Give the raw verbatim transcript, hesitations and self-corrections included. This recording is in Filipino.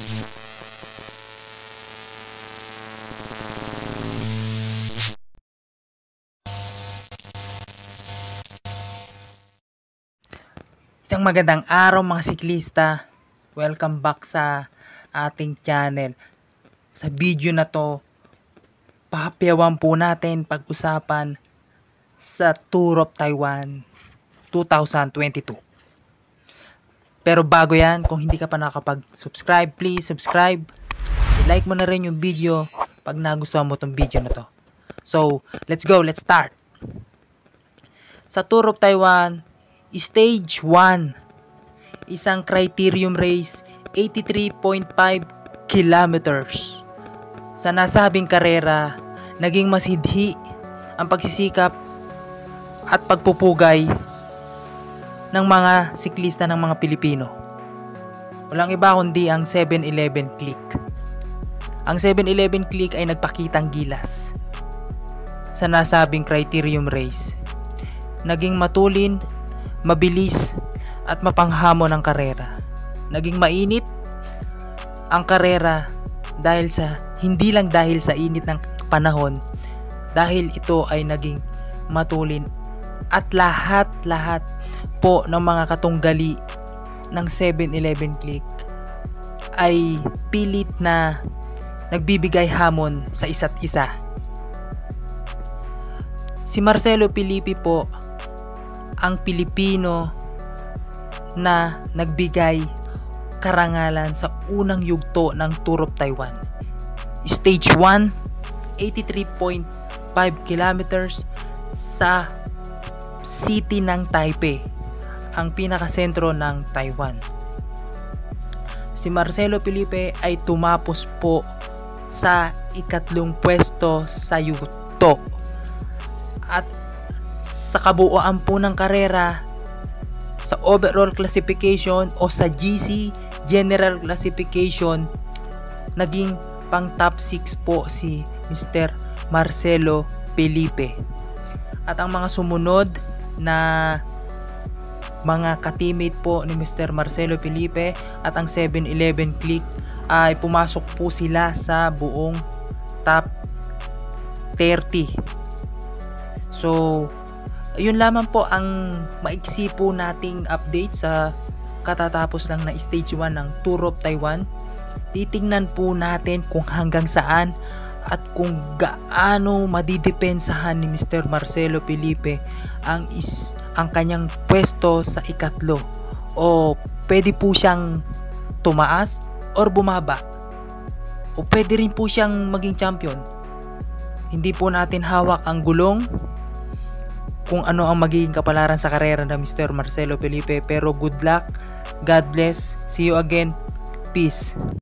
Isang magandang araw mga siklista. Welcome back sa ating channel. Sa video na to, pahapiawan po natin pag-usapan sa Tour of Taiwan twenty twenty-two. Pero bago yan, kung hindi ka pa nakapag-subscribe, please subscribe. I-like mo na rin yung video pag nagustuhan mo tong video na to. So, let's go, let's start. Sa Tour of Taiwan Stage one, isang criterium race, eighty-three point five kilometers. Sa nasabing karera, naging masidhi ang pagsisikap at pagpupugay ng mga siklista ng mga Pilipino. Walang iba kundi ang seven eleven Click. Ang seven eleven Click ay nagpakitang gilas sa nasabing criterium race. Naging matulin, mabilis at mapanghamon ang karera. Naging mainit ang karera dahil sa hindi lang dahil sa init ng panahon, dahil ito ay naging matulin at lahat-lahat po ng mga katunggali ng seven eleven Click ay pilit na nagbibigay hamon sa isa't isa. Si Marcelo Felipe po ang Pilipino na nagbigay karangalan sa unang yugto ng Tour of Taiwan. Stage one, eighty-three point five kilometers sa city ng Taipei, ang pinakasentro ng Taiwan. Si Marcelo Felipe ay tumapos po sa ikatlong pwesto sa yugto. At sa kabuuan po ng karera, sa overall classification o sa G C general classification, naging pang top six po si Mister Marcelo Felipe. At ang mga sumunod na mga ka-teammate po ni Mister Marcelo Felipe at ang seven eleven Click ay pumasok po sila sa buong top thirty. So, yun lamang po ang maiksi po nating update sa katatapos lang na stage one ng Tour of Taiwan. Titingnan po natin kung hanggang saan at kung gaano madidepensahan ni Mister Marcelo Felipe ang is ang kanyang pwesto sa ikatlo, o pwede po siyang tumaas or bumaba, o pwede rin po siyang maging champion. Hindi po natin hawak ang gulong kung ano ang magiging kapalaran sa karera ng Mister Marcelo Felipe, pero good luck, God bless, see you again, peace.